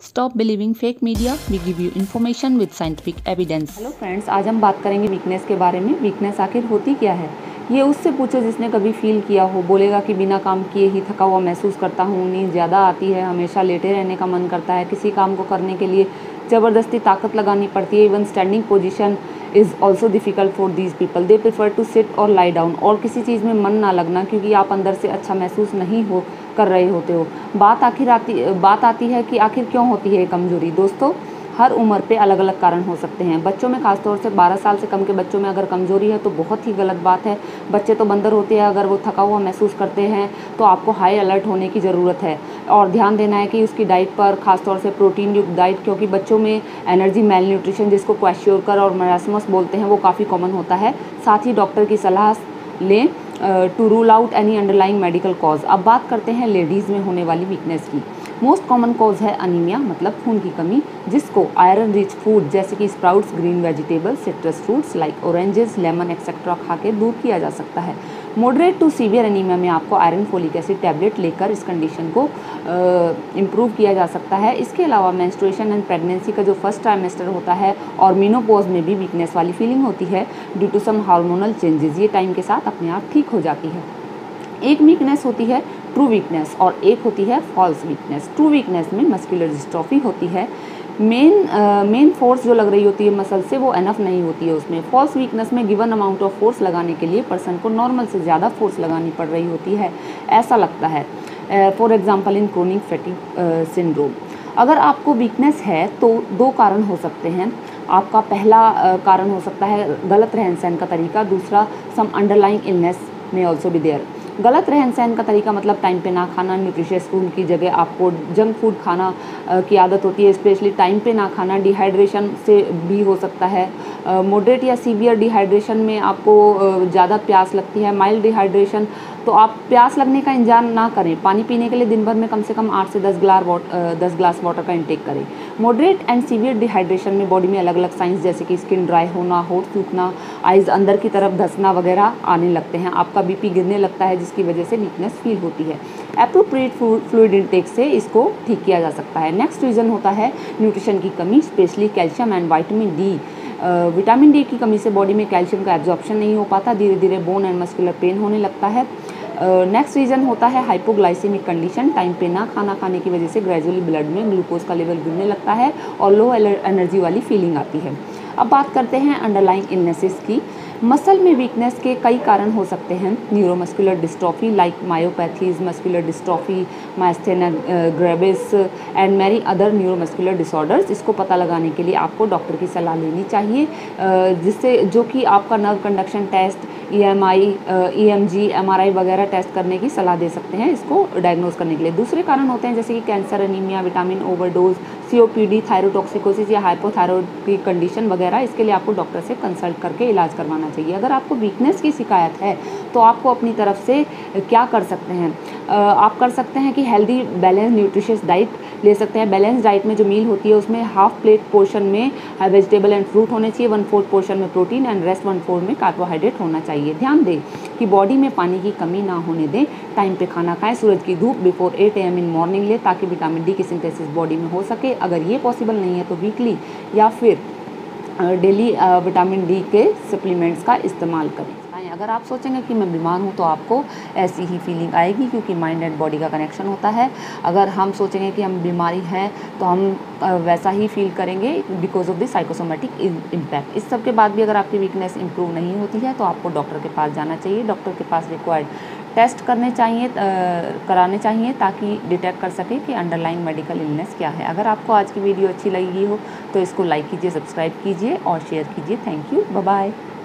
Stop believing fake media. We give you information with scientific evidence. Hello friends, आज हम बात करेंगे weakness के बारे में। वीकनेस आखिर होती क्या है? ये उससे पूछो जिसने कभी फील किया हो। बोलेगा कि बिना काम किए ही थका हुआ महसूस करता हूँ, नींद ज़्यादा आती है, हमेशा लेटे रहने का मन करता है, किसी काम को करने के लिए ज़बरदस्ती ताकत लगानी पड़ती है। Even standing position is also difficult for these people. They prefer to sit और लाई डाउन। और किसी चीज़ में मन ना लगना क्योंकि आप अंदर से अच्छा महसूस नहीं हो कर रहे होते हो। बात आती है कि आखिर क्यों होती है ये कमज़ोरी। दोस्तों, हर उम्र पे अलग अलग कारण हो सकते हैं। बच्चों में खासतौर से 12 साल से कम के बच्चों में अगर कमज़ोरी है तो बहुत ही गलत बात है। बच्चे तो बंदर होते हैं, अगर वो थका हुआ महसूस करते हैं तो आपको हाई अलर्ट होने की ज़रूरत है और ध्यान देना है कि उसकी डाइट पर, खासतौर से प्रोटीन युक्त डाइट, क्योंकि बच्चों में एनर्जी मेल न्यूट्रिशन, जिसको क्वेश्योकर और मरासमस बोलते हैं, वो काफ़ी कॉमन होता है। साथ ही डॉक्टर की सलाह लें to rule out any underlying medical cause. अब बात करते हैं लेडीज़ में होने वाली वीकनेस की। मोस्ट कॉमन कॉज है अनीमिया, मतलब खून की कमी, जिसको आयरन रिच फूड जैसे कि sprouts, green vegetables, citrus fruits like oranges, lemon etcetera खा के दूर किया जा सकता है। मॉडरेट टू सीवियर एनीमिया में आपको आयरन फोलिक एसिड टैबलेट लेकर इस कंडीशन को इम्प्रूव किया जा सकता है। इसके अलावा मेंस्ट्रुएशन एंड प्रेगनेंसी का जो फर्स्ट ट्राइमेस्टर होता है और मेनोपॉज में भी वीकनेस वाली फीलिंग होती है due to some hormonal changes. ये टाइम के साथ अपने आप ठीक हो जाती है। एक वीकनेस होती है ट्रू वीकनेस और एक होती है फॉल्स वीकनेस। ट्रू वीकनेस में मस्कुलर डिस्ट्रॉफी होती है। मेन फोर्स जो लग रही होती है मसल से, वो एनफ नहीं होती है उसमें। फॉल्स वीकनेस में गिवन अमाउंट ऑफ फोर्स लगाने के लिए पर्सन को नॉर्मल से ज़्यादा फोर्स लगानी पड़ रही होती है, ऐसा लगता है। For example in chronic fatigue syndrome. अगर आपको वीकनेस है तो दो कारण हो सकते हैं। आपका पहला कारण हो सकता है गलत रहन सहन का तरीका। दूसरा, सम अंडरलाइंग इलनेस में ऑल्सो बी देयर। गलत रहन सहन का तरीका मतलब टाइम पे ना खाना, न्यूट्रिशियस फूड की जगह आपको जंक फूड खाना की आदत होती है, स्पेशली टाइम पे ना खाना। डिहाइड्रेशन से भी हो सकता है। मॉडरेट या सीवियर डिहाइड्रेशन में आपको ज़्यादा प्यास लगती है। माइल्ड डिहाइड्रेशन, तो आप प्यास लगने का इंतजार ना करें। पानी पीने के लिए दिन भर में कम से कम 8 से 10 ग्लास वाटर का इंटेक करें। मॉडरेट एंड सीवियर डिहाइड्रेशन में बॉडी में अलग अलग साइंस जैसे कि स्किन ड्राई होना, होठ सूखना, आइज़ अंदर की तरफ धंसना वगैरह आने लगते हैं। आपका बीपी गिरने लगता है, जिसकी वजह से वीकनेस फील होती है। एप्रोप्रिएट फ्लूइड इंटेक से इसको ठीक किया जा सकता है। नेक्स्ट रीज़न होता है न्यूट्रिशन की कमी, specially calcium and vitamin D. Vitamin D की कमी से बॉडी में कैल्शियम का एब्जॉर्प्शन नहीं हो पाता, धीरे धीरे बोन एंड मस्कुलर पेन होने लगता है। नेक्स्ट रीज़न होता है हाइपोग्लाइसेमिक कंडीशन। टाइम पे ना खाना खाने की वजह से ग्रेजुअली ब्लड में ग्लूकोज का लेवल गिरने लगता है और लो एनर्जी वाली फीलिंग आती है। अब बात करते हैं अंडरलाइंग इलनेसेस की। मसल में वीकनेस के कई कारण हो सकते हैं। Neuromuscular dystrophy like myopathies, muscular dystrophy, myasthenia gravis and many other neuromuscular disorders. इसको पता लगाने के लिए आपको डॉक्टर की सलाह लेनी चाहिए, जिससे जो कि आपका nerve conduction test, EMI, EMG, MRI वगैरह टेस्ट करने की सलाह दे सकते हैं इसको डायग्नोज करने के लिए। दूसरे कारण होते हैं जैसे कि cancer, anaemia, vitamin overdose, COPD, thyrotoxicosis या हाइपोथायरॉइड की कंडीशन वगैरह। इसके लिए आपको डॉक्टर से कंसल्ट करके इलाज करवाना चाहिए। अगर आपको वीकनेस की शिकायत है तो आपको अपनी तरफ से क्या कर सकते हैं? आप कर सकते हैं कि हेल्दी बैलेंस न्यूट्रिशियस डाइट ले सकते हैं। बैलेंस डाइट में जो मील होती है उसमें हाफ प्लेट पोर्शन में वेजिटेबल एंड फ्रूट होने चाहिए, 1/4 पोर्शन में प्रोटीन एंड रेस्ट 1/4 में कार्बोहाइड्रेट होना चाहिए। ध्यान दें कि बॉडी में पानी की कमी ना होने दें। टाइम पे खाना खाएं। सूरज की धूप बिफोर 8 AM इन मॉर्निंग लें ताकि विटामिन डी की सिंथेसिस बॉडी में हो सके। अगर ये पॉसिबल नहीं है तो वीकली या फिर डेली विटामिन डी के सप्लीमेंट्स का इस्तेमाल करें। अगर आप सोचेंगे कि मैं बीमार हूँ तो आपको ऐसी ही फीलिंग आएगी, क्योंकि माइंड एंड बॉडी का कनेक्शन होता है। अगर हम सोचेंगे कि हम बीमारी हैं तो हम वैसा ही फील करेंगे because of the psychosomatic impact. इस सब के बाद भी अगर आपकी वीकनेस इंप्रूव नहीं होती है तो आपको डॉक्टर के पास जाना चाहिए। डॉक्टर के पास रिक्वायर्ड टेस्ट कराने चाहिए ताकि डिटेक्ट कर सके कि अंडरलाइंग मेडिकल इलनेस क्या है। अगर आपको आज की वीडियो अच्छी लगी हो तो इसको लाइक कीजिए, सब्सक्राइब कीजिए और शेयर कीजिए। Thank you, bye bye.